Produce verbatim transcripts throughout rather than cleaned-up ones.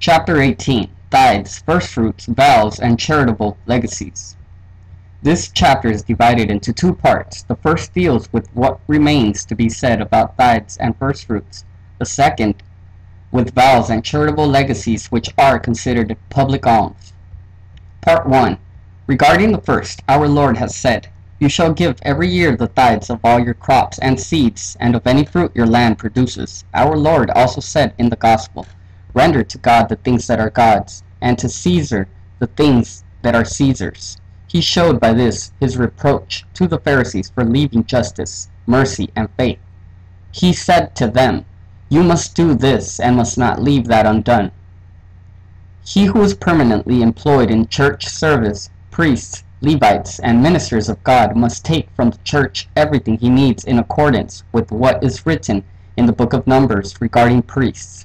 Chapter eighteen. Tithes, Firstfruits, Vows, and Charitable Legacies. This chapter is divided into two parts. The first deals with what remains to be said about tithes and firstfruits. The second, with vows and charitable legacies which are considered public alms. Part one. Regarding the first, our Lord has said, "You shall give every year the tithes of all your crops and seeds, and of any fruit your land produces." Our Lord also said in the Gospel, "Render to God the things that are God's, and to Caesar the things that are Caesar's." He showed by this his reproach to the Pharisees for leaving justice, mercy, and faith. He said to them, "You must do this and must not leave that undone." He who is permanently employed in church service, priests, Levites, and ministers of God, must take from the church everything he needs in accordance with what is written in the book of Numbers regarding priests.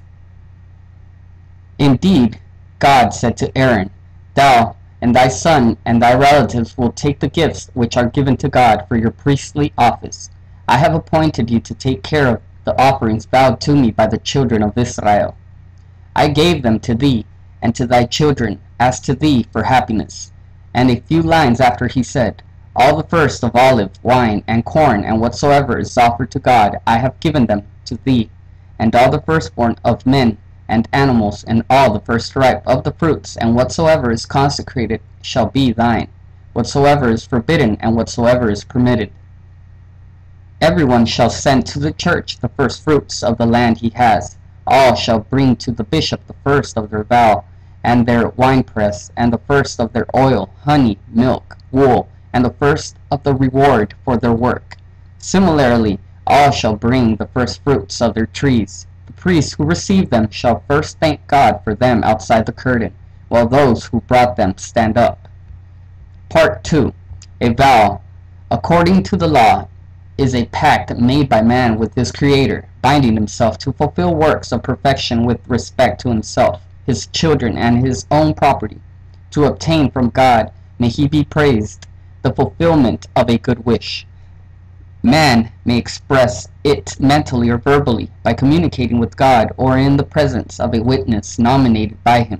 Indeed, God said to Aaron, "Thou and thy son and thy relatives will take the gifts which are given to God for your priestly office. I have appointed you to take care of the offerings vowed to me by the children of Israel. I gave them to thee and to thy children as to thee for happiness." And a few lines after he said, "All the first of olive, wine, and corn, and whatsoever is offered to God, I have given them to thee, and all the firstborn of men and animals, and all the first ripe of the fruits, and whatsoever is consecrated shall be thine, whatsoever is forbidden, and whatsoever is permitted. Everyone shall send to the church the first fruits of the land he has. All shall bring to the bishop the first of their vow, and their winepress, and the first of their oil, honey, milk, wool, and the first of the reward for their work. Similarly, all shall bring the first fruits of their trees. The priests who receive them shall first thank God for them outside the curtain, while those who brought them stand up." Part two. A vow, according to the law, is a pact made by man with his Creator, binding himself to fulfill works of perfection with respect to himself, his children, and his own property, to obtain from God, may he be praised, the fulfillment of a good wish. Man may express it mentally or verbally by communicating with God or in the presence of a witness nominated by him.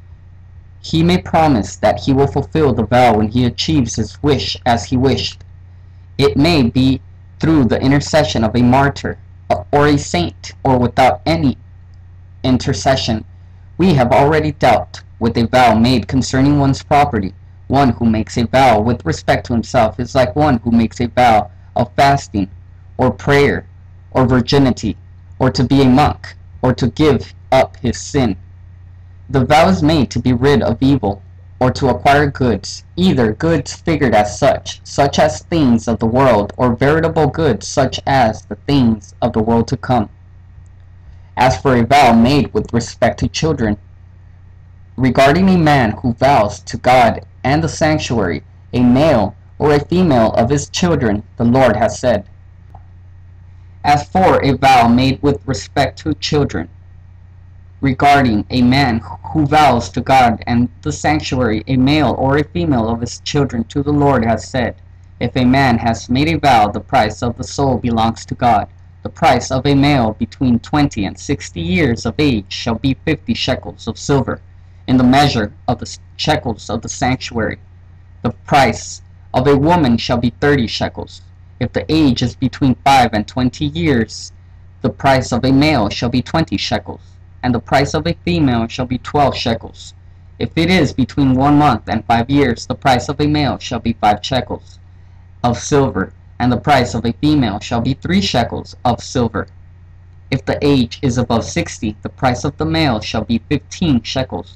He may promise that he will fulfill the vow when he achieves his wish as he wished. It may be through the intercession of a martyr or a saint, or without any intercession. We have already dealt with a vow made concerning one's property. One who makes a vow with respect to himself is like one who makes a vow of fasting, or prayer, or virginity, or to be a monk, or to give up his sin. The vow is made to be rid of evil, or to acquire goods, either goods figured as such, such as things of the world, or veritable goods such as the things of the world to come. As for a vow made with respect to children, regarding a man who vows to God and the sanctuary, a male or a female of his children, the Lord has said. As for a vow made with respect to children, regarding a man who vows to God and the sanctuary, a male or a female of his children, to the Lord has said, "If a man has made a vow, the price of the soul belongs to God. The price of a male between twenty and sixty years of age shall be fifty shekels of silver, in the measure of the shekels of the sanctuary. The price of a woman shall be thirty shekels. If the age is between five and twenty years, the price of a male shall be twenty shekels, and the price of a female shall be twelve shekels. If it is between one month and five years, the price of a male shall be five shekels of silver, and the price of a female shall be three shekels of silver. If the age is above sixty, the price of the male shall be fifteen shekels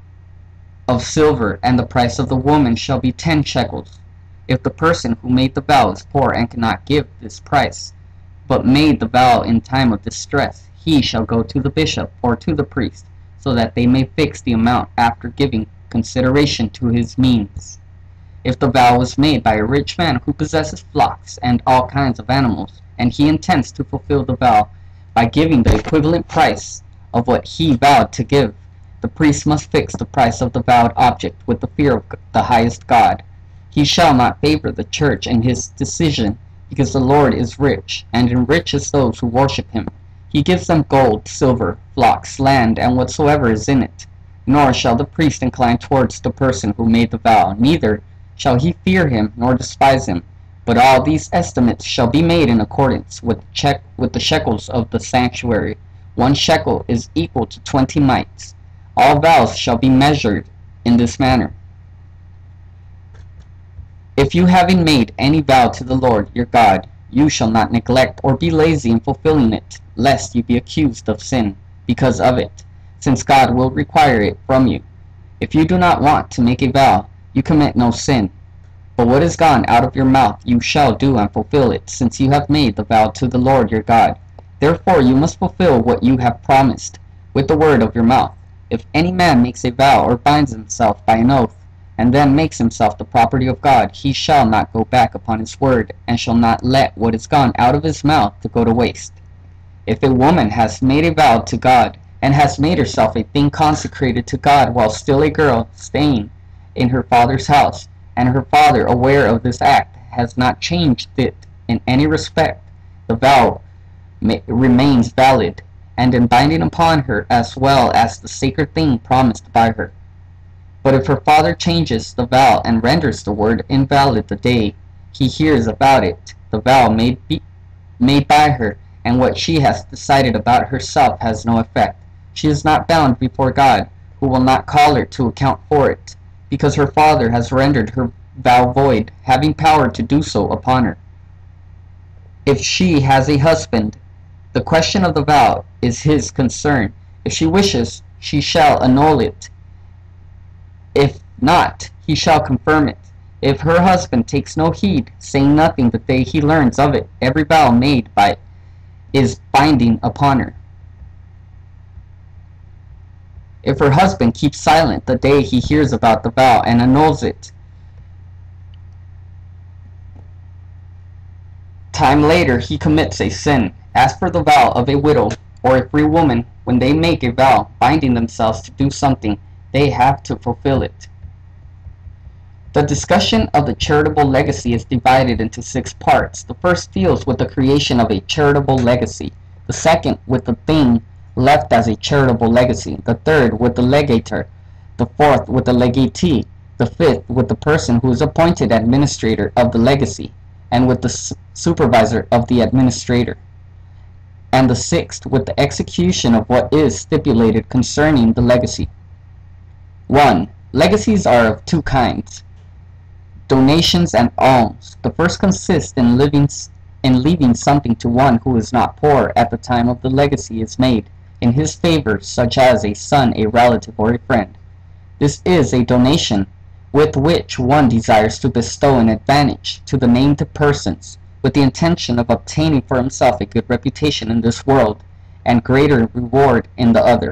of silver, and the price of the woman shall be ten shekels. If the person who made the vow is poor and cannot give this price, but made the vow in time of distress, he shall go to the bishop or to the priest, so that they may fix the amount after giving consideration to his means. If the vow was made by a rich man who possesses flocks and all kinds of animals, and he intends to fulfill the vow by giving the equivalent price of what he vowed to give, the priest must fix the price of the vowed object with the fear of the highest God. He shall not favor the church in his decision, because the Lord is rich, and enriches those who worship him. He gives them gold, silver, flocks, land, and whatsoever is in it. Nor shall the priest incline towards the person who made the vow, neither shall he fear him nor despise him. But all these estimates shall be made in accordance with, check, with the shekels of the sanctuary. One shekel is equal to twenty mites. All vows shall be measured in this manner. If you, having made any vow to the Lord your God, you shall not neglect or be lazy in fulfilling it, lest you be accused of sin because of it, since God will require it from you. If you do not want to make a vow, you commit no sin. But what is gone out of your mouth you shall do and fulfill it, since you have made the vow to the Lord your God. Therefore you must fulfill what you have promised with the word of your mouth. If any man makes a vow or binds himself by an oath, and then makes himself the property of God, he shall not go back upon his word, and shall not let what is gone out of his mouth to go to waste. If a woman has made a vow to God, and has made herself a thing consecrated to God while still a girl, staying in her father's house, and her father, aware of this act, has not changed it in any respect, the vow may, remains valid, and in binding upon her as well as the sacred thing promised by her. But if her father changes the vow and renders the word invalid the day he hears about it, the vow made, be, made by her and what she has decided about herself has no effect. She is not bound before God, who will not call her to account for it, because her father has rendered her vow void, having power to do so upon her. If she has a husband, the question of the vow is his concern. If she wishes, she shall annul it. If not, he shall confirm it. If her husband takes no heed, saying nothing the day he learns of it, every vow made by it is binding upon her. If her husband keeps silent the day he hears about the vow and annuls it, time later he commits a sin. As for the vow of a widow or a free woman, when they make a vow binding themselves to do something, they have to fulfill it. The discussion of the charitable legacy is divided into six parts. The first deals with the creation of a charitable legacy, the second with the thing left as a charitable legacy, the third with the legator, the fourth with the legatee, the fifth with the person who is appointed administrator of the legacy, and with the supervisor of the administrator, and the sixth with the execution of what is stipulated concerning the legacy. one. Legacies are of two kinds: donations and alms. The first consists in living in leaving something to one who is not poor at the time of the legacy is made in his favor, such as a son, a relative, or a friend. This is a donation with which one desires to bestow an advantage to the named persons, with the intention of obtaining for himself a good reputation in this world and greater reward in the other.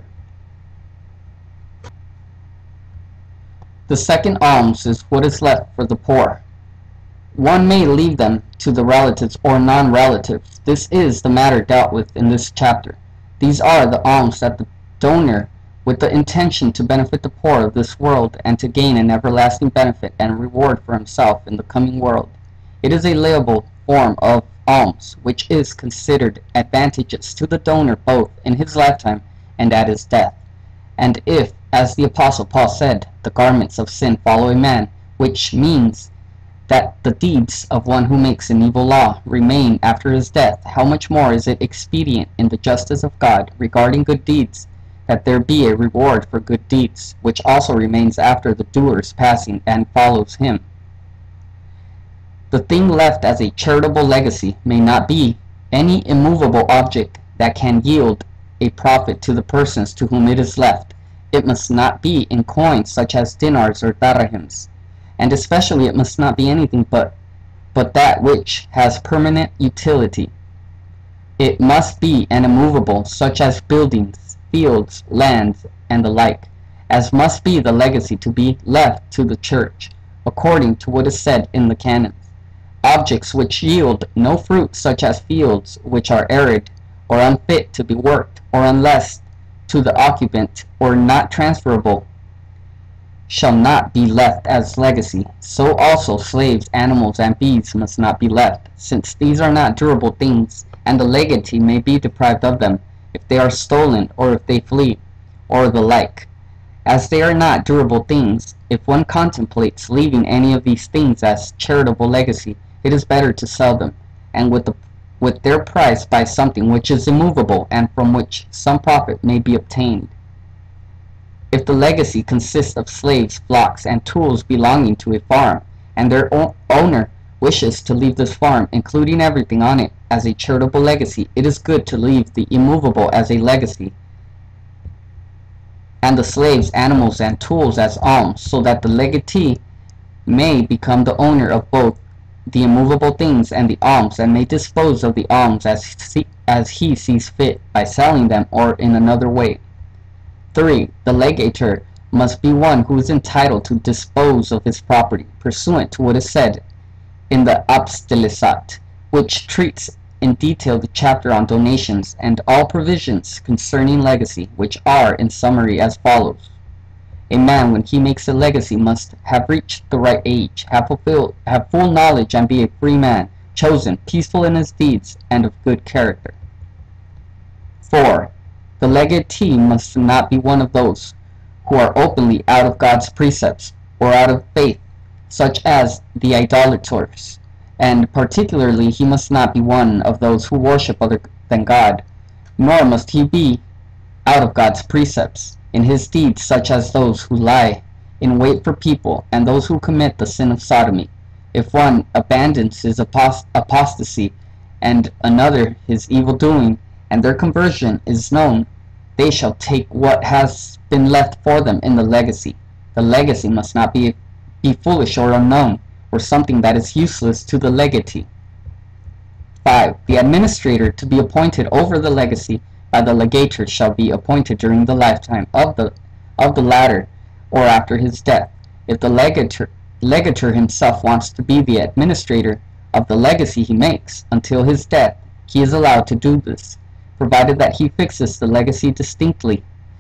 The second alms is what is left for the poor. One may leave them to the relatives or non-relatives. This is the matter dealt with in this chapter. These are the alms that the donor, with the intention to benefit the poor of this world and to gain an everlasting benefit and reward for himself in the coming world. It is a layable form of alms which is considered advantageous to the donor both in his lifetime and at his death. And if, as the Apostle Paul said, the garments of sin follow a man, which means that the deeds of one who makes an evil law remain after his death, how much more is it expedient in the justice of God regarding good deeds, that there be a reward for good deeds, which also remains after the doer's passing and follows him. The thing left as a charitable legacy may not be any immovable object that can yield a profit to the persons to whom it is left. It must not be in coins such as dinars or darahims, and especially it must not be anything but, but that which has permanent utility. It must be an immovable, such as buildings, fields, lands, and the like, as must be the legacy to be left to the church, according to what is said in the canons. Objects which yield no fruit, such as fields which are arid, or unfit to be worked, or unless to the occupant, or not transferable, shall not be left as legacy. So also slaves, animals, and beasts must not be left, since these are not durable things, and the legatee may be deprived of them if they are stolen or if they flee, or the like. As they are not durable things, if one contemplates leaving any of these things as charitable legacy, it is better to sell them, and with, the, with their price buy something which is immovable and from which some profit may be obtained. If the legacy consists of slaves, flocks, and tools belonging to a farm, and their owner wishes to leave this farm, including everything on it, as a charitable legacy, it is good to leave the immovable as a legacy, and the slaves, animals, and tools as alms, so that the legatee may become the owner of both the immovable things and the alms, and may dispose of the alms as he, as he sees fit, by selling them or in another way. three. The legator must be one who is entitled to dispose of his property, pursuant to what is said in the Apostolesat, which treats in detail the chapter on donations and all provisions concerning legacy, which are, in summary, as follows. A man, when he makes a legacy, must have reached the right age, have fulfilled, have full knowledge, and be a free man, chosen, peaceful in his deeds, and of good character. four. The legatee must not be one of those who are openly out of God's precepts, or out of faith, such as the idolaters, and particularly he must not be one of those who worship other than God, nor must he be out of God's precepts in his deeds, such as those who lie in wait for people, and those who commit the sin of sodomy. If one abandons his apost apostasy, and another his evil doing, and their conversion is known, they shall take what has been left for them in the legacy. The legacy must not be, be foolish or unknown, or something that is useless to the legatee. five. The administrator to be appointed over the legacy by the legator shall be appointed during the lifetime of the, of the latter, or after his death. If the legator, legator himself wants to be the administrator of the legacy he makes until his death, he is allowed to do this, provided that he fixes the legacy distinctly.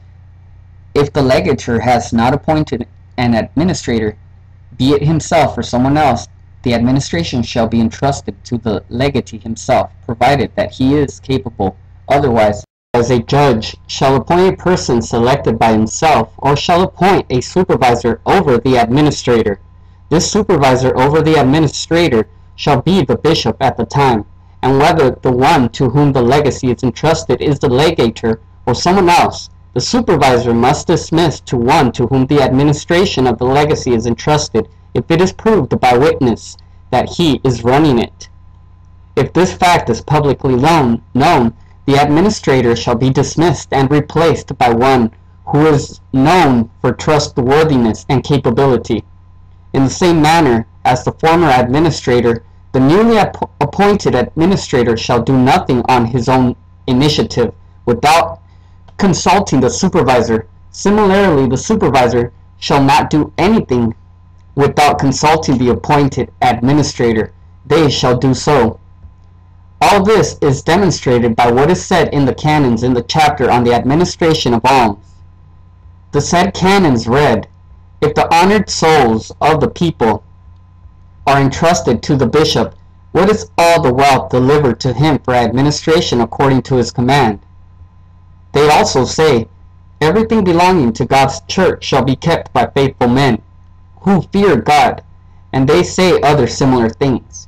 If the legator has not appointed an administrator, be it himself or someone else, the administration shall be entrusted to the legatee himself, provided that he is capable. Otherwise, as a judge shall appoint a person selected by himself, or shall appoint a supervisor over the administrator. This supervisor over the administrator shall be the bishop at the time, and whether the one to whom the legacy is entrusted is the legator or someone else, the supervisor must dismiss to one to whom the administration of the legacy is entrusted, if it is proved by witness that he is running it. If this fact is publicly known, known, the administrator shall be dismissed and replaced by one who is known for trustworthiness and capability. In the same manner as the former administrator, the newly ap appointed administrator shall do nothing on his own initiative without consulting the supervisor. Similarly, the supervisor shall not do anything without consulting the appointed administrator. They shall do so. All this is demonstrated by what is said in the canons in the chapter on the administration of alms. The said canons read, "If the honored souls of the people are entrusted to the bishop, what is all the wealth delivered to him for administration according to his command?" They also say, "Everything belonging to God's church shall be kept by faithful men who fear God," and they say other similar things.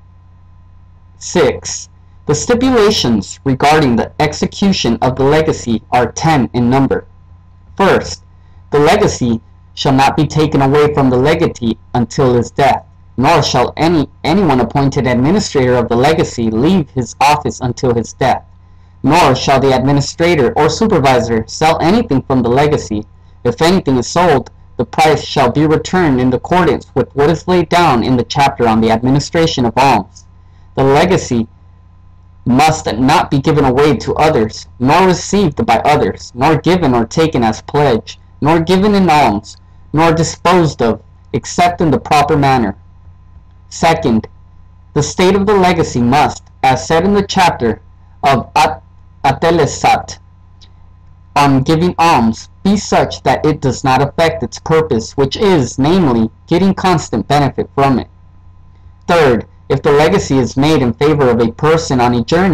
six. The stipulations regarding the execution of the legacy are ten in number. First, the legacy shall not be taken away from the legatee until his death, nor shall any anyone appointed administrator of the legacy leave his office until his death, nor shall the administrator or supervisor sell anything from the legacy. If anything is sold, the price shall be returned in accordance with what is laid down in the chapter on the administration of alms. The legacy must not be given away to others, nor received by others, nor given or taken as pledge, nor given in alms, nor disposed of, except in the proper manner. Second, the state of the legacy must, as said in the chapter of Atelesat on giving alms, be such that it does not affect its purpose, which is, namely, getting constant benefit from it. Third, if the legacy is made in favor of a person on a journey,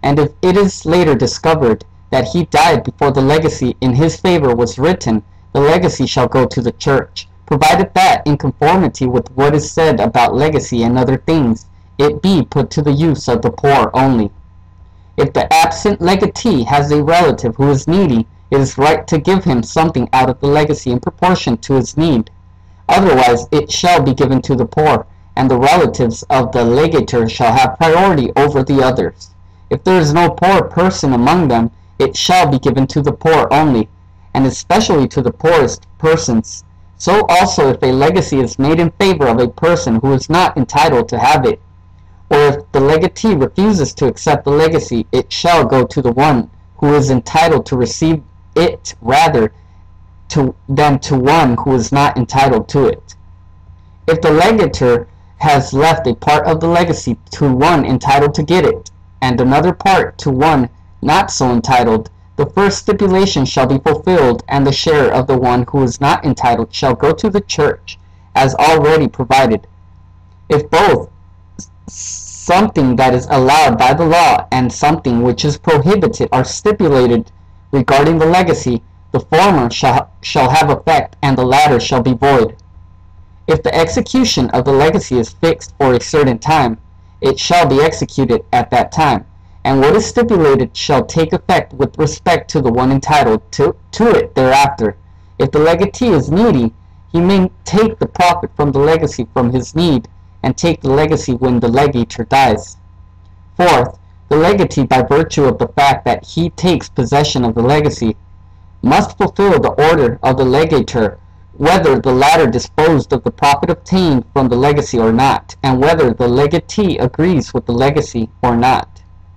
and if it is later discovered that he died before the legacy in his favor was written, the legacy shall go to the church, provided that, in conformity with what is said about legacy and other things, it be put to the use of the poor only. If the absent legatee has a relative who is needy, it is right to give him something out of the legacy in proportion to his need. Otherwise it shall be given to the poor, and the relatives of the legator shall have priority over the others. If there is no poor person among them, it shall be given to the poor only, and especially to the poorest persons. So also if a legacy is made in favor of a person who is not entitled to have it, or if the legatee refuses to accept the legacy, it shall go to the one who is entitled to receive it rather to, than to one who is not entitled to it. If the legator has left a part of the legacy to one entitled to get it, and another part to one not so entitled, the first stipulation shall be fulfilled, and the share of the one who is not entitled shall go to the church, as already provided. If both something that is allowed by the law and something which is prohibited are stipulated regarding the legacy, the former shall, shall have effect, and the latter shall be void. If the execution of the legacy is fixed for a certain time, it shall be executed at that time, and what is stipulated shall take effect with respect to the one entitled to, to it thereafter. If the legatee is needy, he may take the profit from the legacy from his need, and take the legacy when the legator dies. Fourth, the legatee, by virtue of the fact that he takes possession of the legacy, must fulfill the order of the legator, whether the latter disposed of the profit obtained from the legacy or not, and whether the legatee agrees with the legacy or not.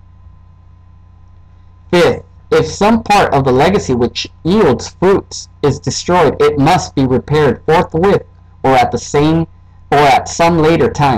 Fifth, if some part of the legacy which yields fruits is destroyed, it must be repaired forthwith or at the same or at some later time.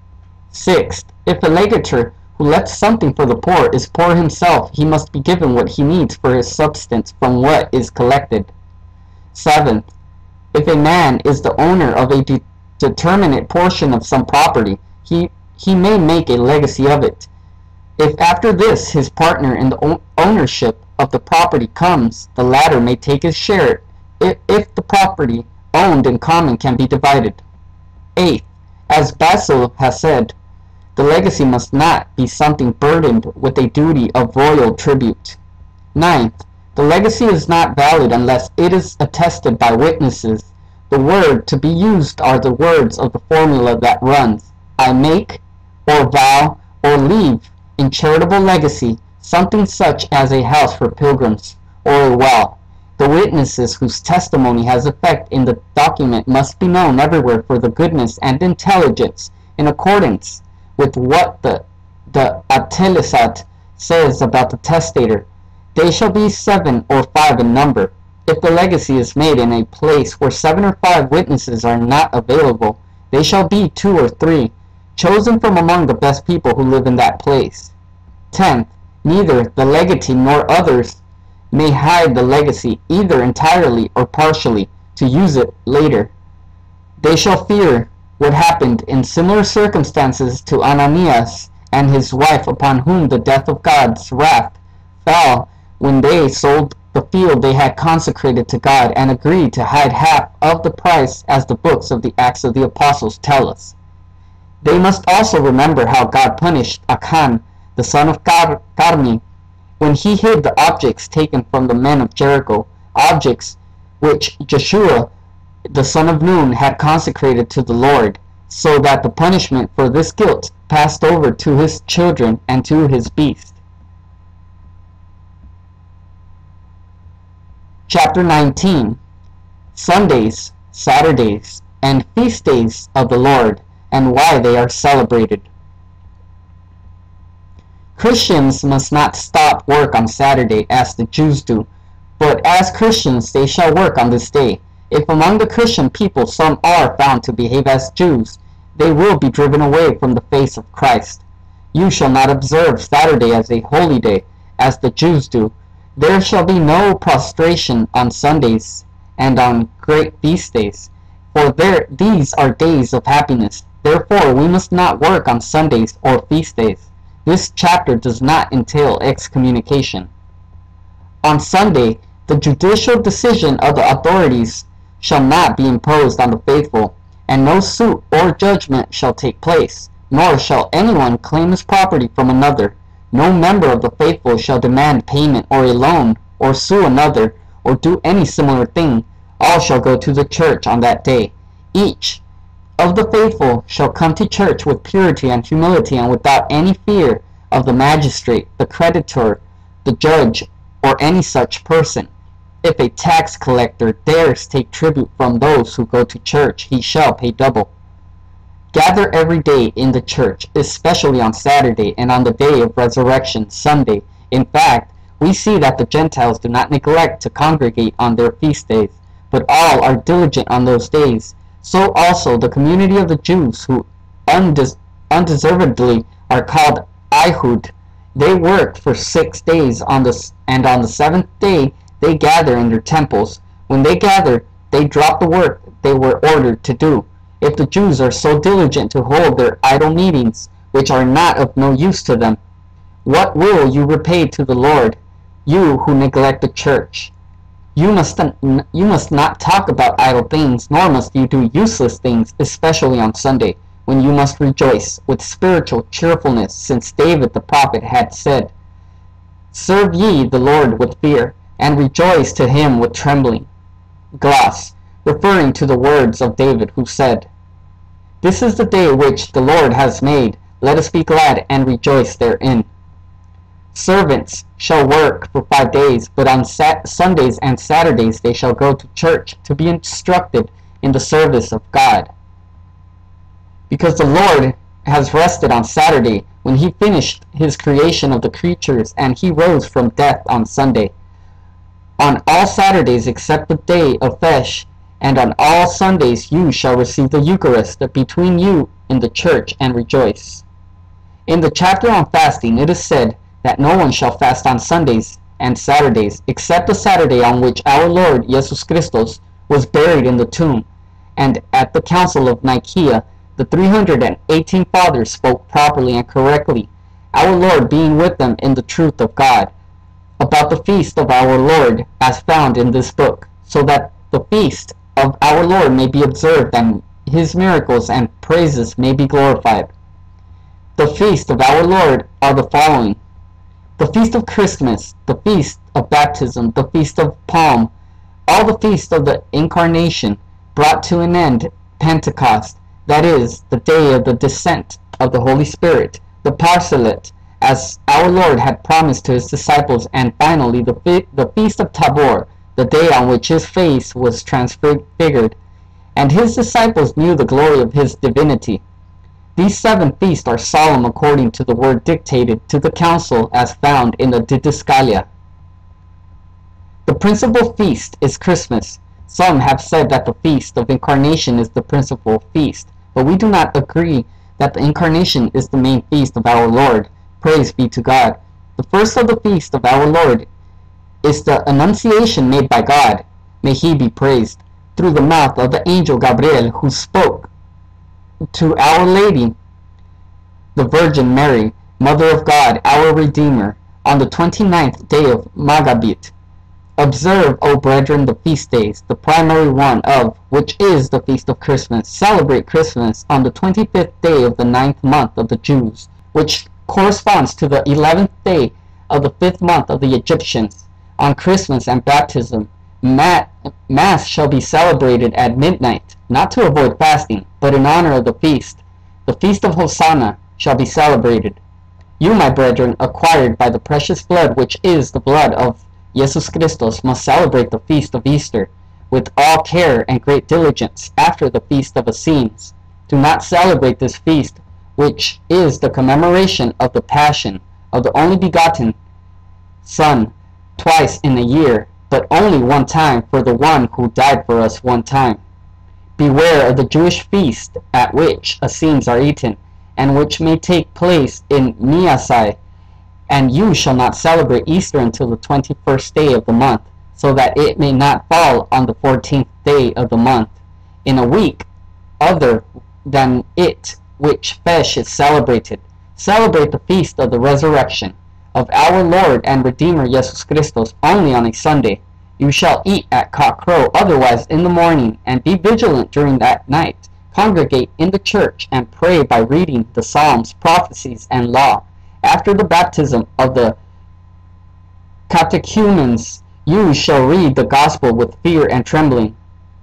Sixth, if a legator who left something for the poor is poor himself, he must be given what he needs for his substance from what is collected. Seventh, if a man is the owner of a de determinate portion of some property, he, he may make a legacy of it. If after this his partner in the ownership of the property comes, the latter may take his share if, if the property owned in common can be divided. Eighth, as Basil has said, the legacy must not be something burdened with a duty of royal tribute. Ninth, the legacy is not valid unless it is attested by witnesses. The word to be used are the words of the formula that runs, I make, or vow, or leave in charitable legacy something such as a house for pilgrims, or a well. The witnesses whose testimony has effect in the document must be known everywhere for the goodness and intelligence, in accordance with what the, the Atelesat says about the testator. They shall be seven or five in number. If the legacy is made in a place where seven or five witnesses are not available, they shall be two or three, chosen from among the best people who live in that place. Tenth, neither the legatee nor others may hide the legacy either entirely or partially to use it later. They shall fear what happened in similar circumstances to Ananias and his wife, upon whom the death of God's wrath fell when they sold the field they had consecrated to God and agreed to hide half of the price, as the books of the Acts of the Apostles tell us. They must also remember how God punished Achan, the son of Car Carmi, when he hid the objects taken from the men of Jericho, objects which Joshua, the son of Nun, had consecrated to the Lord, so that the punishment for this guilt passed over to his children and to his beast. Chapter nineteen. Sundays, Saturdays, and feast days of the Lord, and why they are celebrated. Christians must not stop work on Saturday as the Jews do, but as Christians they shall work on this day. If among the Christian people some are found to behave as Jews, they will be driven away from the face of Christ. You shall not observe Saturday as a holy day, as the Jews do. There shall be no prostration on Sundays and on great feast days, for there, these are days of happiness. Therefore we must not work on Sundays or feast days. This chapter does not entail excommunication. On Sunday, the judicial decision of the authorities shall not be imposed on the faithful, and no suit or judgment shall take place, nor shall anyone claim his property from another. No member of the faithful shall demand payment or a loan, or sue another, or do any similar thing. All shall go to the church on that day. Each of the faithful shall come to church with purity and humility, and without any fear of the magistrate, the creditor, the judge, or any such person. If a tax collector dares take tribute from those who go to church, he shall pay double. Gather every day in the church, especially on Saturday and on the day of resurrection, Sunday. In fact, we see that the Gentiles do not neglect to congregate on their feast days, but all are diligent on those days. So also the community of the Jews, who undes undeservedly are called Ihud, they work for six days, on the, and on the seventh day they gather in their temples. When they gather, they drop the work they were ordered to do. If the Jews are so diligent to hold their idle meetings, which are not of no use to them, what will you repay to the Lord, you who neglect the church? You must, you must not talk about idle things, nor must you do useless things, especially on Sunday, when you must rejoice with spiritual cheerfulness, since David the prophet had said, "Serve ye the Lord with fear, and rejoice to him with trembling." Gloss, referring to the words of David, who said, "This is the day which the Lord has made. Let us be glad and rejoice therein." Servants shall work for five days, but on sat Sundays and Saturdays they shall go to church to be instructed in the service of God. Because the Lord has rested on Saturday, when he finished his creation of the creatures, and he rose from death on Sunday. On all Saturdays except the day of Fesh, and on all Sundays you shall receive the Eucharist between you in the church and rejoice. In the chapter on fasting it is said that no one shall fast on Sundays and Saturdays, except the Saturday on which our Lord Jesus Christos was buried in the tomb. And at the Council of Nicaea, the three hundred eighteen fathers spoke properly and correctly, our Lord being with them in the truth of God, about the feast of our Lord as found in this book, so that the feast of our Lord may be observed, and his miracles and praises may be glorified. The feast of our Lord are the following: the feast of Christmas, the feast of baptism, the feast of Palm, all the feast of the Incarnation, brought to an end Pentecost, that is, the day of the descent of the Holy Spirit, the Parcelet, as our Lord had promised to his disciples, and finally the, fe the feast of Tabor, the day on which his face was transfigured, and his disciples knew the glory of his divinity. These seven feasts are solemn according to the word dictated to the council as found in the Didascalia. The principal feast is Christmas. Some have said that the feast of Incarnation is the principal feast, but we do not agree that the Incarnation is the main feast of our Lord. Praise be to God. The first of the feast of our Lord is the Annunciation made by God, may he be praised, through the mouth of the angel Gabriel, who spoke to Our Lady, the Virgin Mary, Mother of God, our Redeemer, on the twenty-ninth day of Magabit. Observe, O brethren, the feast days, the primary one of which is the feast of Christmas. Celebrate Christmas on the twenty-fifth day of the ninth month of the Jews, which corresponds to the eleventh day of the fifth month of the Egyptians. On Christmas and baptism, Mass shall be celebrated at midnight, not to avoid fasting, but in honor of the feast. The feast of Hosanna shall be celebrated. You, my brethren, acquired by the precious blood which is the blood of Jesus Christos, must celebrate the feast of Easter with all care and great diligence after the feast of Essenes. Do not celebrate this feast, which is the commemoration of the passion of the only begotten Son, twice in a year, but only one time for the one who died for us one time. Beware of the Jewish feast at which Essenes are eaten, and which may take place in Niasai, and you shall not celebrate Easter until the twenty-first day of the month, so that it may not fall on the fourteenth day of the month, in a week other than it which Fesh is celebrated. Celebrate the feast of the resurrection of our Lord and Redeemer Jesus Christos only on a Sunday. You shall eat at cockcrow, otherwise in the morning, and be vigilant during that night. Congregate in the church and pray by reading the Psalms, prophecies, and law. After the baptism of the catechumens, you shall read the gospel with fear and trembling,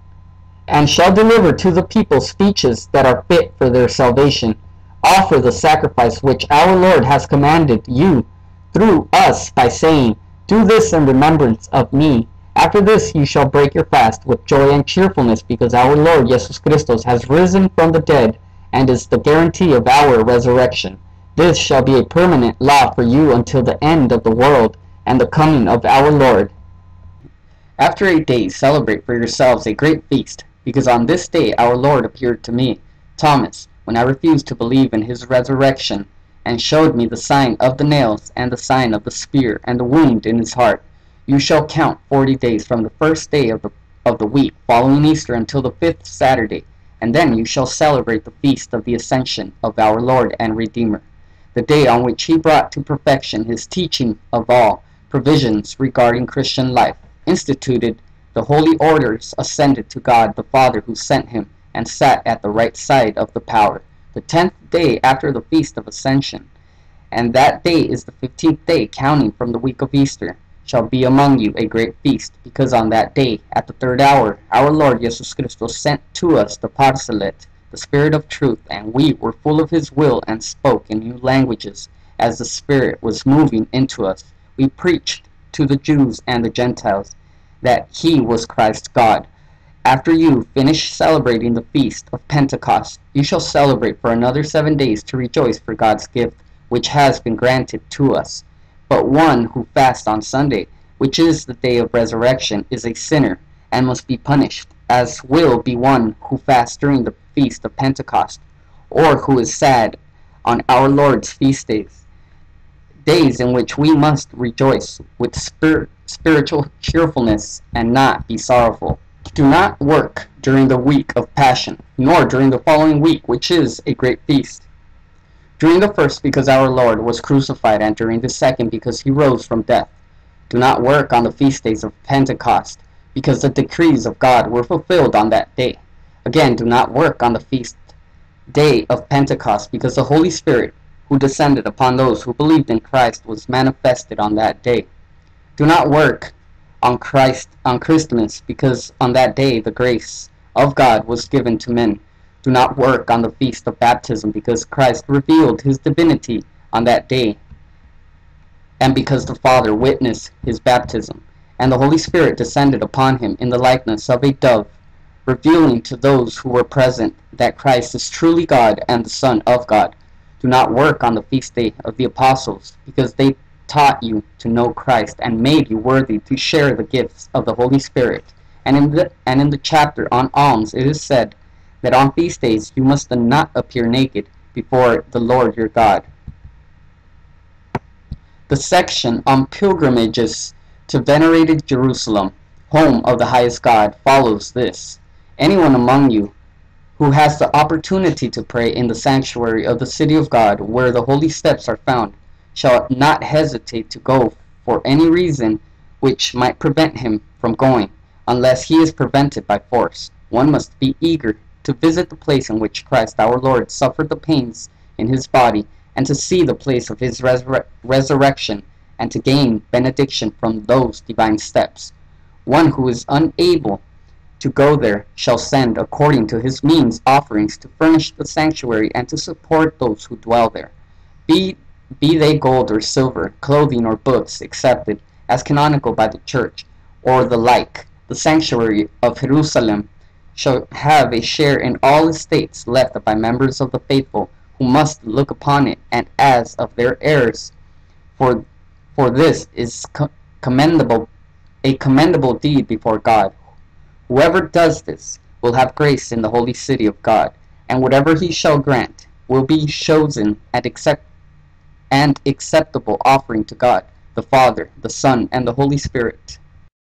and shall deliver to the people speeches that are fit for their salvation. Offer the sacrifice which our Lord has commanded you through us by saying, "Do this in remembrance of me." After this you shall break your fast with joy and cheerfulness, because our Lord Jesus Christos has risen from the dead and is the guarantee of our resurrection. This shall be a permanent law for you until the end of the world and the coming of our Lord. After eight days celebrate for yourselves a great feast, because on this day our Lord appeared to me, Thomas, when I refused to believe in his resurrection, and showed me the sign of the nails and the sign of the spear and the wound in his heart. You shall count forty days from the first day of the, of the week following Easter until the fifth Saturday, and then you shall celebrate the feast of the Ascension of our Lord and Redeemer, the day on which he brought to perfection his teaching of all provisions regarding Christian life, instituted the holy orders, ascended to God the Father who sent him, and sat at the right side of the power, the tenth day after the feast of Ascension, and that day is the fifteenth day counting from the week of Easter, shall be among you a great feast, because on that day, at the third hour, our Lord Jesus Christos sent to us the Paraclet, the Spirit of truth, and we were full of his will and spoke in new languages, as the Spirit was moving into us. We preached to the Jews and the Gentiles that he was Christ God. After you finish celebrating the feast of Pentecost, you shall celebrate for another seven days to rejoice for God's gift, which has been granted to us. But one who fasts on Sunday, which is the day of resurrection, is a sinner, and must be punished, as will be one who fasts during the feast of Pentecost, or who is sad on our Lord's feast days, days in which we must rejoice with spir spiritual cheerfulness and not be sorrowful. Do not work during the week of Passion, nor during the following week, which is a great feast. During the first, because our Lord was crucified, and during the second, because he rose from death. Do not work on the feast days of Pentecost, because the decrees of God were fulfilled on that day. Again, do not work on the feast day of Pentecost, because the Holy Spirit, who descended upon those who believed in Christ, was manifested on that day. Do not work on Christ on Christmas, because on that day the grace of God was given to men. Do not work on the feast of baptism, because Christ revealed his divinity on that day, and because the Father witnessed his baptism, and the Holy Spirit descended upon him in the likeness of a dove, revealing to those who were present that Christ is truly God and the Son of God. Do not work on the feast day of the apostles, because they taught you to know Christ and made you worthy to share the gifts of the Holy Spirit. And in the, and in the chapter on alms it is said that on feast days you must not appear naked before the Lord your God. The section on pilgrimages to venerated Jerusalem, home of the highest God, follows this. Anyone among you who has the opportunity to pray in the sanctuary of the city of God, where the holy steps are found, shall not hesitate to go for any reason which might prevent him from going, unless he is prevented by force. One must be eager to visit the place in which Christ our Lord suffered the pains in his body, and to see the place of his resur resurrection, and to gain benediction from those divine steps. One who is unable to go there shall send according to his means offerings to furnish the sanctuary and to support those who dwell there, be be they gold or silver, clothing or books, accepted as canonical by the Church, or the like. The sanctuary of Jerusalem shall have a share in all estates left by members of the faithful, who must look upon it and as of their heirs. For for this is co commendable, a commendable deed before God. Whoever does this will have grace in the holy city of God, and whatever he shall grant will be chosen and accept and acceptable offering to God, the Father, the Son, and the Holy Spirit.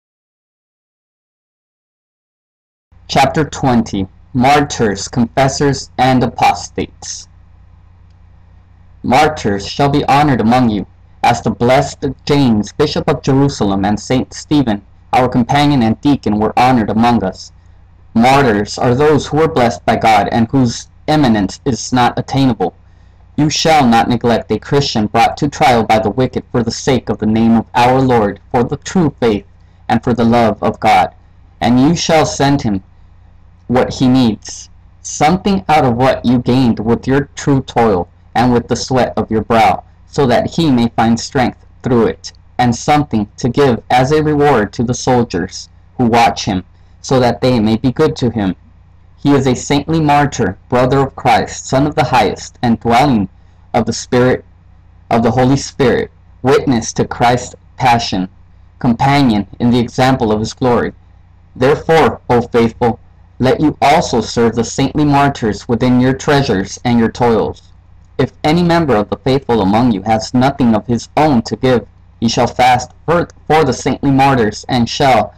Chapter twenty. Martyrs, Confessors, and Apostates. Martyrs shall be honored among you, as the blessed James, Bishop of Jerusalem, and Saint Stephen, our companion and deacon, were honored among us. Martyrs are those who were blessed by God and whose eminence is not attainable. You shall not neglect a Christian brought to trial by the wicked for the sake of the name of our Lord, for the true faith, and for the love of God. And you shall send him what he needs, something out of what you gained with your true toil and with the sweat of your brow, so that he may find strength through it, and something to give as a reward to the soldiers who watch him, so that they may be good to him. He is a saintly martyr, brother of Christ, son of the highest, and dwelling of the Spirit of the Holy Spirit, witness to Christ's passion, companion in the example of his glory. Therefore, O faithful, let you also serve the saintly martyrs within your treasures and your toils. If any member of the faithful among you has nothing of his own to give, he shall fast for, for the saintly martyrs, and shall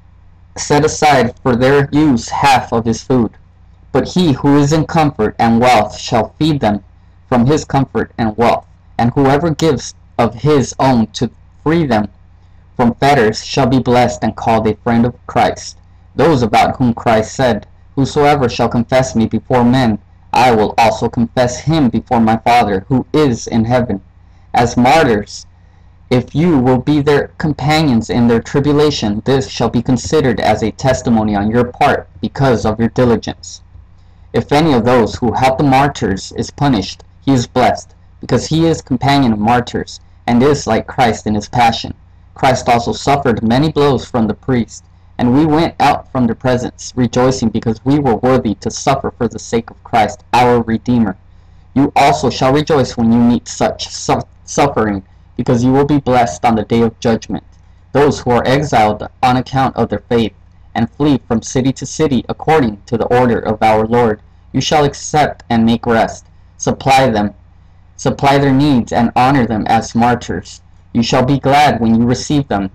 set aside for their use half of his food. But he who is in comfort and wealth shall feed them from his comfort and wealth, and whoever gives of his own to free them from fetters shall be blessed and called a friend of Christ. Those about whom Christ said, Whosoever shall confess me before men, I will also confess him before my Father who is in heaven. As martyrs, if you will be their companions in their tribulation, this shall be considered as a testimony on your part because of your diligence. If any of those who help the martyrs is punished, he is blessed, because he is companion of martyrs, and is like Christ in his passion. Christ also suffered many blows from the priest, and we went out from their presence, rejoicing because we were worthy to suffer for the sake of Christ, our Redeemer. You also shall rejoice when you meet such su suffering, because you will be blessed on the day of judgment. Those who are exiled on account of their faith, and flee from city to city according to the order of our Lord, you shall accept and make rest. Supply them, supply their needs, and honor them as martyrs. You shall be glad when you receive them,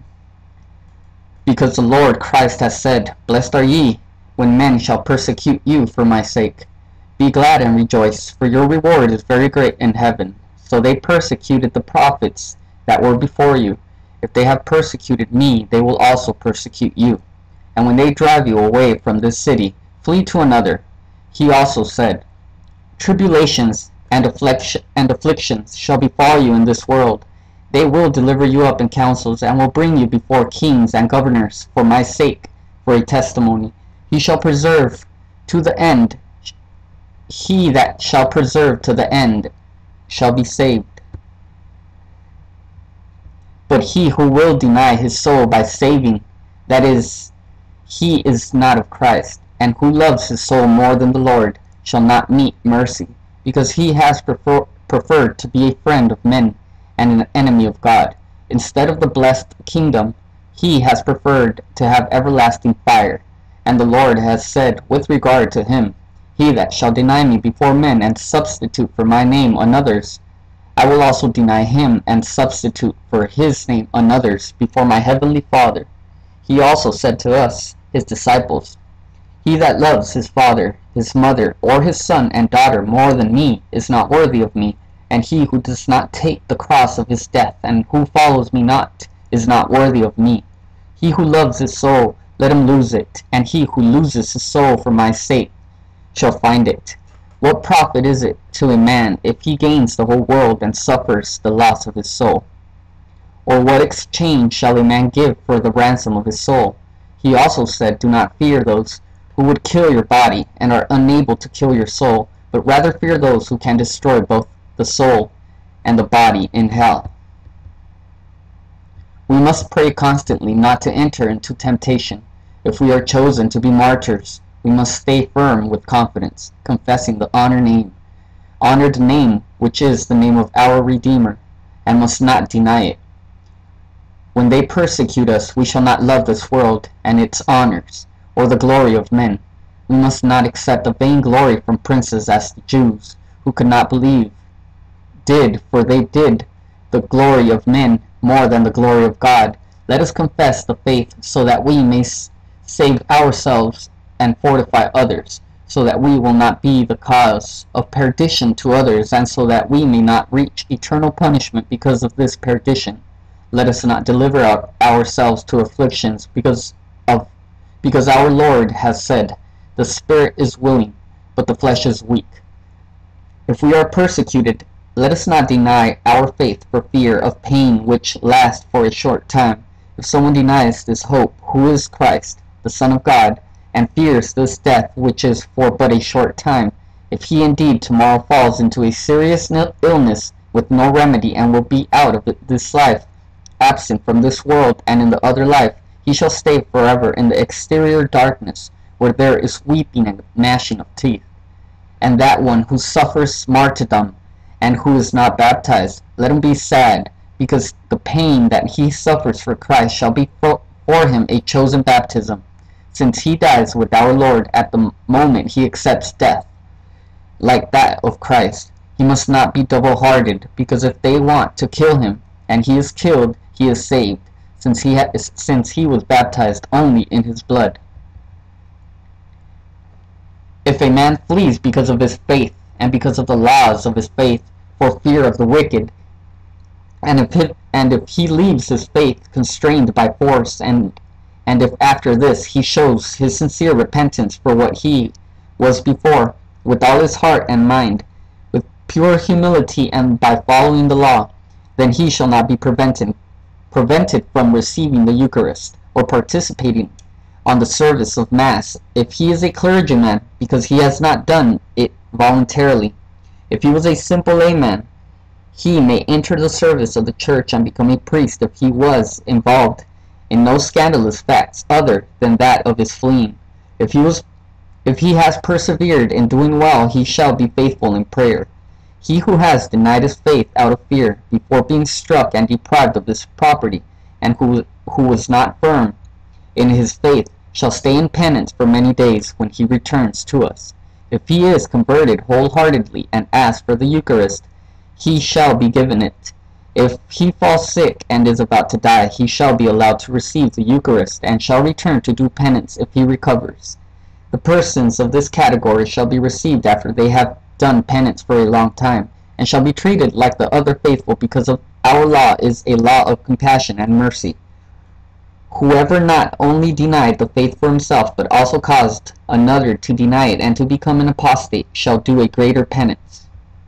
because the Lord Christ has said, Blessed are ye, when men shall persecute you for my sake. Be glad and rejoice, for your reward is very great in heaven. So they persecuted the prophets that were before you. If they have persecuted me, they will also persecute you. And when they drive you away from this city, flee to another. He also said, Tribulations and, affliction, and afflictions shall befall you in this world. They will deliver you up in councils, and will bring you before kings and governors for my sake, for a testimony. He shall preserve to the end. He that shall preserve to the end shall be saved. But he who will deny his soul by saving, that is, he is not of Christ, and who loves his soul more than the Lord, shall not meet mercy, because he has prefer preferred to be a friend of men and an enemy of God. Instead of the blessed kingdom, he has preferred to have everlasting fire. And the Lord has said with regard to him, He that shall deny me before men and substitute for my name another's, I will also deny him and substitute for his name another's before my heavenly Father. He also said to us, his disciples, He that loves his father, his mother, or his son and daughter more than me is not worthy of me, and he who does not take the cross of his death and who follows me not is not worthy of me. He who loves his soul, let him lose it, and he who loses his soul for my sake shall find it. What profit is it to a man if he gains the whole world and suffers the loss of his soul? Or what exchange shall a man give for the ransom of his soul? He also said, Do not fear those who would kill your body and are unable to kill your soul, but rather fear those who can destroy both the soul and the body in hell. We must pray constantly not to enter into temptation. If we are chosen to be martyrs, we must stay firm with confidence, confessing the honored name, honored name which is the name of our Redeemer, and must not deny it. When they persecute us, we shall not love this world and its honors, or the glory of men. We must not accept the vain glory from princes as the Jews, who could not believe, did, for they did the glory of men more than the glory of God. Let us confess the faith so that we may save ourselves and fortify others. so that we will not be the cause of perdition to others, and so that we may not reach eternal punishment because of this perdition. Let us not deliver our, ourselves to afflictions, because of because our Lord has said, the spirit is willing, but the flesh is weak. If we are persecuted, let us not deny our faith for fear of pain which lasts for a short time. If someone denies this hope, who is Christ, the Son of God, and fears this death which is for but a short time, if he indeed tomorrow falls into a serious illness with no remedy, and will be out of this life, absent from this world and in the other life, he shall stay forever in the exterior darkness, where there is weeping and gnashing of teeth. And that one who suffers martyrdom, and who is not baptized, let him be sad, because the pain that he suffers for Christ shall be for, for him a chosen baptism, since he dies with our Lord at the moment he accepts death, like that of Christ. He must not be double-hearted, because if they want to kill him, and he is killed, he is saved, since he, ha since he was baptized only in his blood. If a man flees because of his faith, and because of the laws of his faith, for fear of the wicked, and if, it, and if he leaves his faith constrained by force, and, and if after this he shows his sincere repentance for what he was before, with all his heart and mind, with pure humility and by following the law, then he shall not be prevented, prevented from receiving the Eucharist, or participating on the service of Mass, if he is a clergyman, because he has not done it voluntarily. If he was a simple layman, he may enter the service of the Church and become a priest if he was involved in no scandalous facts other than that of his fleeing. If he was, if he has persevered in doing well, he shall be faithful in prayer. He who has denied his faith out of fear, before being struck and deprived of his property, and who, who was not firm in his faith, shall stay in penance for many days when he returns to us. If he is converted wholeheartedly and asks for the Eucharist, he shall be given it. If he falls sick and is about to die, he shall be allowed to receive the Eucharist, and shall return to do penance if he recovers. The persons of this category shall be received after they have done penance for a long time, and shall be treated like the other faithful, because of our law is a law of compassion and mercy. Whoever not only denied the faith for himself, but also caused another to deny it and to become an apostate, shall do a greater penance.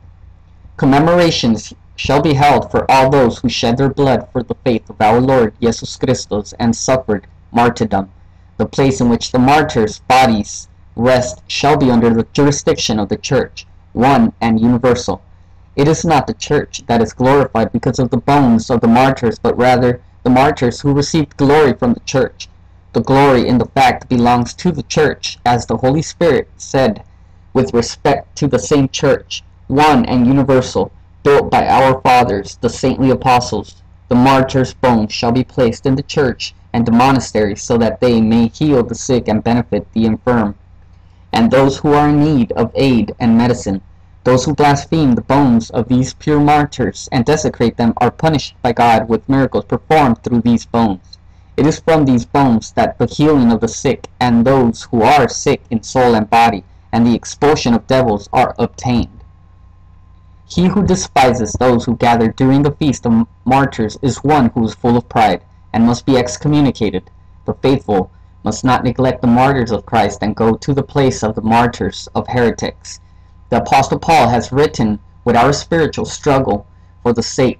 Commemorations shall be held for all those who shed their blood for the faith of our Lord Jesus Christus and suffered martyrdom. The place in which the martyrs' bodies rest shall be under the jurisdiction of the Church, one and universal. It is not the Church that is glorified because of the bones of the martyrs, but rather the martyrs who received glory from the Church. The glory in the fact belongs to the Church, as the Holy Spirit said with respect to the same Church, one and universal, built by our fathers, the saintly apostles. The martyrs' bones shall be placed in the church and the monastery, so that they may heal the sick and benefit the infirm, and those who are in need of aid and medicine. Those who blaspheme the bones of these pure martyrs and desecrate them are punished by God with miracles performed through these bones. It is from these bones that the healing of the sick and those who are sick in soul and body, and the expulsion of devils are obtained. He who despises those who gather during the feast of martyrs is one who is full of pride, and must be excommunicated. The faithful must not neglect the martyrs of Christ and go to the place of the martyrs of heretics. The Apostle Paul has written with our spiritual struggle for the sake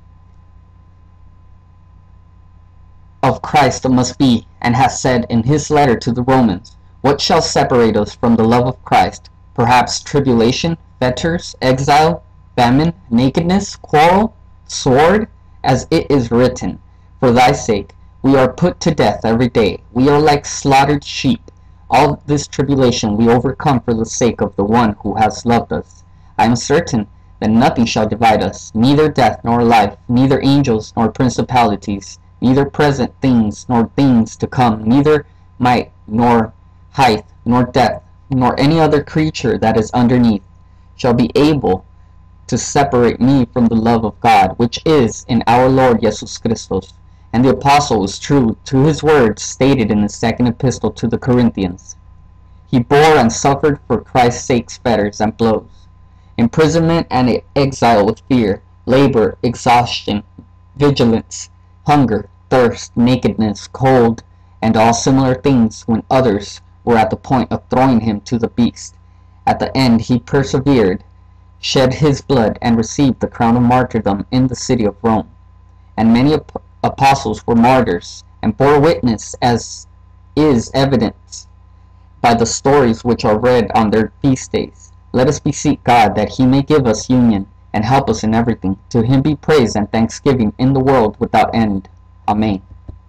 of Christ must be, and has said in his letter to the Romans, "What shall separate us from the love of Christ? Perhaps tribulation, fetters, exile, famine, nakedness, quarrel, sword? As it is written, for thy sake we are put to death every day. We are like slaughtered sheep. All this tribulation we overcome for the sake of the one who has loved us. I am certain that nothing shall divide us, neither death nor life, neither angels nor principalities, neither present things nor things to come, neither might nor height nor depth, nor any other creature that is underneath, shall be able to separate me from the love of God, which is in our Lord Jesus Christus." And the Apostle is true to his words stated in the second epistle to the Corinthians. He bore and suffered for Christ's sake fetters and blows, imprisonment and exile with fear, labor, exhaustion, vigilance, hunger, thirst, nakedness, cold, and all similar things when others were at the point of throwing him to the beast. At the end he persevered, shed his blood, and received the crown of martyrdom in the city of Rome. And many ap apostles were martyrs, and bore witness, as is evidenced by the stories which are read on their feast days. Let us beseech God that he may give us union, and help us in everything. To him be praise and thanksgiving in the world without end. Amen.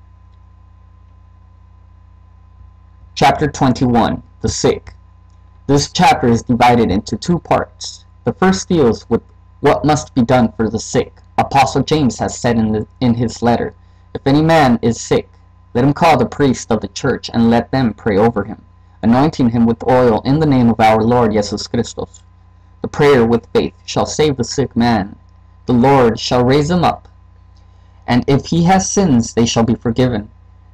Chapter twenty-one. The Sick. This chapter is divided into two parts. The first deals with what must be done for the sick. Apostle James has said in, the, in his letter, "If any man is sick, let him call the priest of the church, and let them pray over him, anointing him with oil in the name of our Lord Jesus Christus. The prayer with faith shall save the sick man. The Lord shall raise him up. And if he has sins, they shall be forgiven."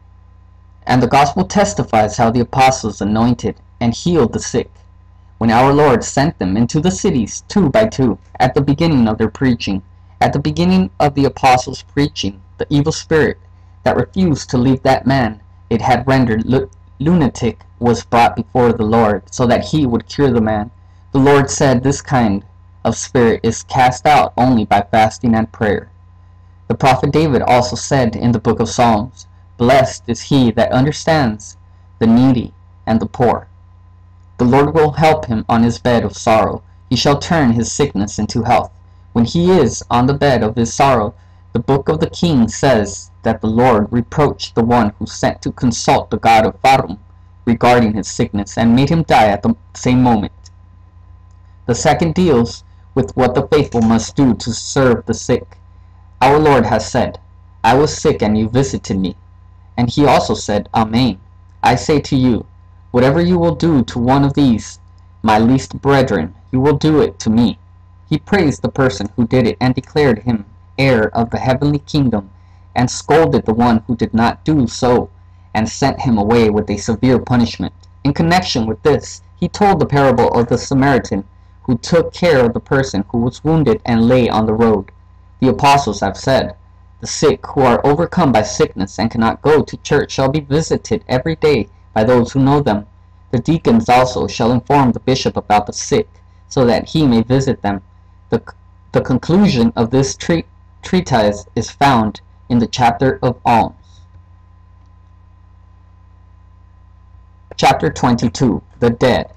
And the gospel testifies how the apostles anointed and healed the sick, when our Lord sent them into the cities two by two, at the beginning of their preaching. At the beginning of the apostles' preaching, the evil spirit that refused to leave that man it had rendered lunatic was brought before the Lord, so that he would cure the man. The Lord said, "This kind of spirit is cast out only by fasting and prayer." The prophet David also said in the book of Psalms, "Blessed is he that understands the needy and the poor. The Lord will help him on his bed of sorrow. He shall turn his sickness into health." When he is on the bed of his sorrow, the book of the King says that the Lord reproached the one who sent to consult the god of Farum regarding his sickness, and made him die at the same moment. The second deals with what the faithful must do to serve the sick. Our Lord has said, "I was sick and you visited me." And he also said, "Amen. I say to you, whatever you will do to one of these, my least brethren, you will do it to me." He praised the person who did it, and declared him heir of the heavenly kingdom, and scolded the one who did not do so, and sent him away with a severe punishment. In connection with this, he told the parable of the Samaritan who took care of the person who was wounded and lay on the road. The apostles have said, "The sick who are overcome by sickness and cannot go to church shall be visited every day by those who know them. The deacons also shall inform the bishop about the sick, so that he may visit them." The, the conclusion of this treat, treatise is found in the chapter of alms. Chapter twenty-two. The Dead.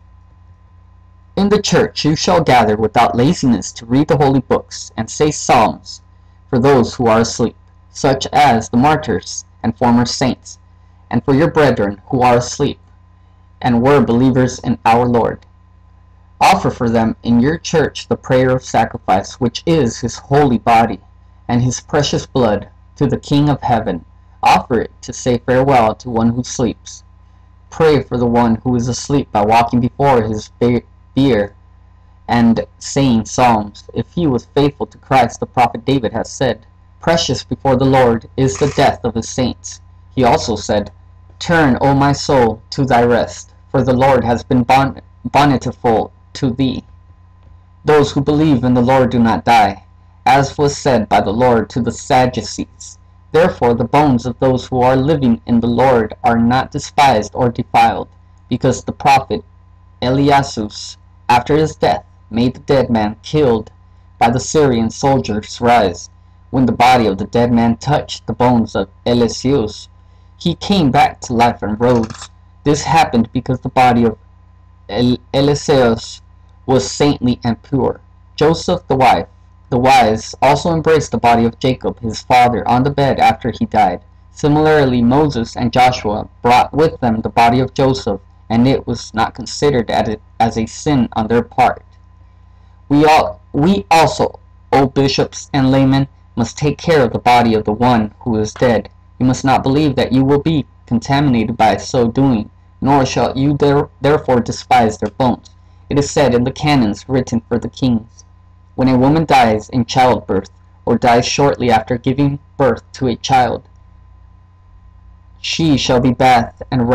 In the church you shall gather without laziness to read the holy books, and say psalms for those who are asleep, such as the martyrs and former saints, and for your brethren who are asleep, and were believers in our Lord. Offer for them in your church the prayer of sacrifice, which is his holy body, and his precious blood, to the King of heaven. Offer it to say farewell to one who sleeps. Pray for the one who is asleep by walking before his bier and saying psalms. If he was faithful to Christ, the prophet David has said, "Precious before the Lord is the death of his saints." He also said, "Turn, O my soul, to thy rest, for the Lord has been bon bountiful to thee." Those who believe in the Lord do not die, as was said by the Lord to the Sadducees. Therefore the bones of those who are living in the Lord are not despised or defiled, because the prophet Eliasus, after his death, made the dead man killed by the Syrian soldiers rise. When the body of the dead man touched the bones of Eliseus, he came back to life and rose. This happened because the body of El Eliseus was saintly and pure. Joseph the wife, the wise, also embraced the body of Jacob his father on the bed after he died. Similarly, Moses and Joshua brought with them the body of Joseph, and it was not considered as a sin on their part. We all, we also, O bishops and laymen, must take care of the body of the one who is dead. You must not believe that you will be contaminated by so doing, nor shall you there, therefore despise their bones. It is said in the canons written for the kings, when a woman dies in childbirth, or dies shortly after giving birth to a child, she shall be bathed and wrapped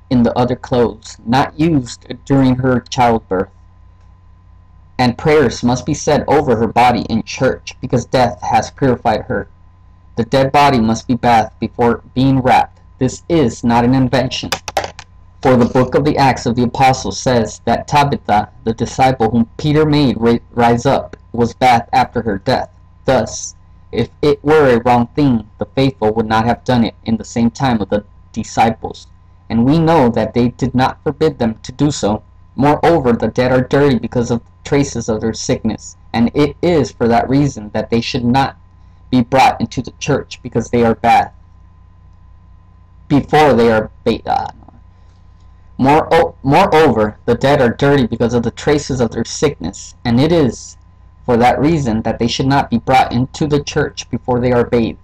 in the other clothes, not used during her childbirth. And prayers must be said over her body in church, because death has purified her. The dead body must be bathed before being wrapped. This is not an invention, for the book of the Acts of the Apostles says that Tabitha, the disciple whom Peter made rise up, was bathed after her death. Thus, if it were a wrong thing, the faithful would not have done it in the same time of the disciples, and we know that they did not forbid them to do so. Moreover, the dead are dirty because of traces of their sickness, and it is for that reason that they should not be brought into the church, because they are bathed before they are bathed. Uh, More, moreover, the dead are dirty because of the traces of their sickness, and it is for that reason that they should not be brought into the church before they are bathed.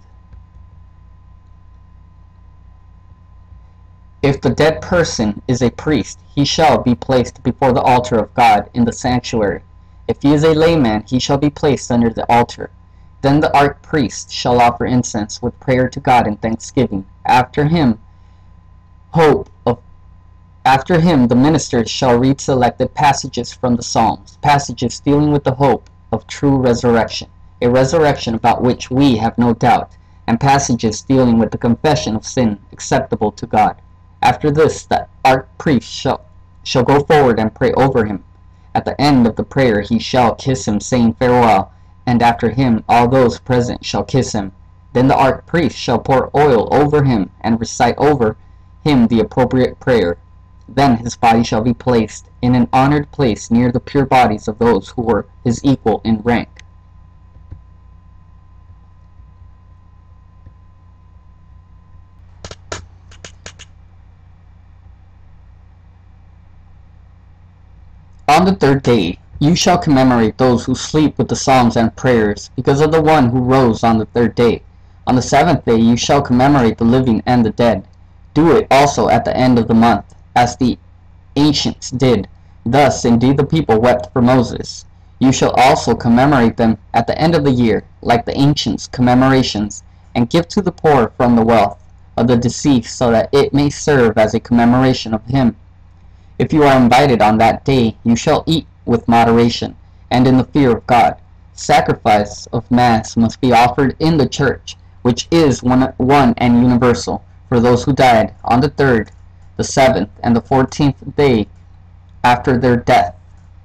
If the dead person is a priest, he shall be placed before the altar of God in the sanctuary. If he is a layman, he shall be placed under the altar. Then the archpriest shall offer incense with prayer to God and thanksgiving. After him, hope of After him, the ministers shall read selected passages from the Psalms, passages dealing with the hope of true resurrection, a resurrection about which we have no doubt, and passages dealing with the confession of sin acceptable to God. After this, the archpriest shall, shall go forward and pray over him. At the end of the prayer he shall kiss him, saying farewell, and after him all those present shall kiss him. Then the archpriest shall pour oil over him and recite over him the appropriate prayer. Then his body shall be placed in an honored place near the pure bodies of those who were his equal in rank. On the third day you shall commemorate those who sleep with the psalms and prayers, because of the one who rose on the third day. On the seventh day you shall commemorate the living and the dead. Do it also at the end of the month, as the ancients did. Thus indeed the people wept for Moses. You shall also commemorate them at the end of the year, like the ancients' commemorations, and give to the poor from the wealth of the deceased, so that it may serve as a commemoration of him. If you are invited on that day, you shall eat with moderation, and in the fear of God. Sacrifice of Mass must be offered in the church, which is one, one and universal, for those who died on the third, the seventh, and the fourteenth day after their death,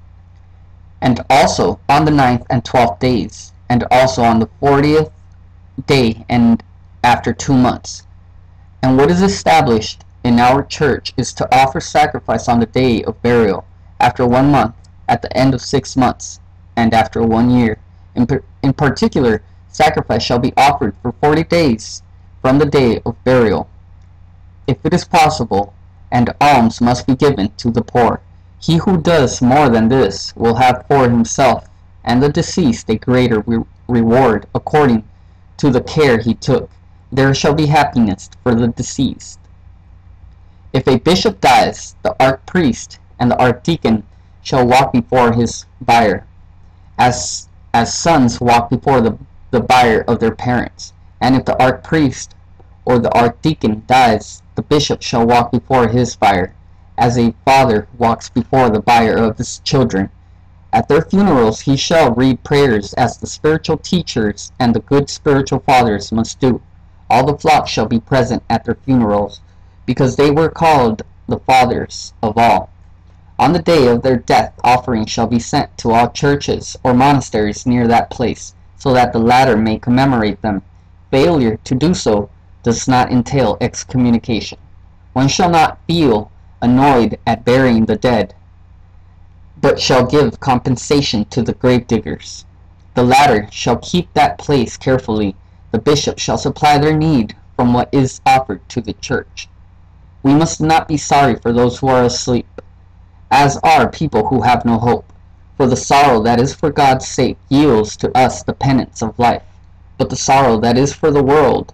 and also on the ninth and twelfth days, and also on the fortieth day and after two months. And what is established in our church is to offer sacrifice on the day of burial, after one month, at the end of six months, and after one year. In, in particular, sacrifice shall be offered for forty days from the day of burial, if it is possible, and alms must be given to the poor. He who does more than this will have for himself and the deceased a greater re reward according to the care he took. There shall be happiness for the deceased. If a bishop dies, the archpriest and the archdeacon shall walk before his bier, as, as sons walk before the, the bier of their parents. And if the archpriest or the archdeacon dies, the bishop shall walk before his bier, as a father walks before the bier of his children. At their funerals he shall read prayers, as the spiritual teachers and the good spiritual fathers must do. All the flock shall be present at their funerals, because they were called the fathers of all. On the day of their death, offerings shall be sent to all churches or monasteries near that place, so that the latter may commemorate them. Failure to do so does not entail excommunication. One shall not feel annoyed at burying the dead, but shall give compensation to the gravediggers. The latter shall keep that place carefully. The bishop shall supply their need from what is offered to the church. We must not be sorry for those who are asleep, as are people who have no hope, for the sorrow that is for God's sake yields to us the penance of life, but the sorrow that is for the world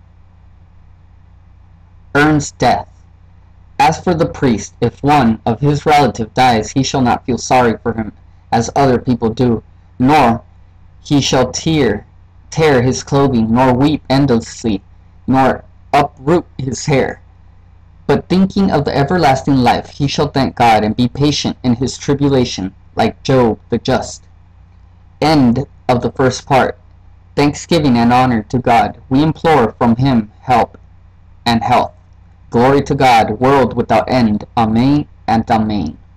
earns death. As for the priest, if one of his relative dies, he shall not feel sorry for him, as other people do, nor he shall tear, tear his clothing, nor weep endlessly, nor uproot his hair. But thinking of the everlasting life, he shall thank God and be patient in his tribulation, like Job the just. End of the first part. Thanksgiving and honor to God. We implore from him help and health. Glory to God, world without end. Amen and amen.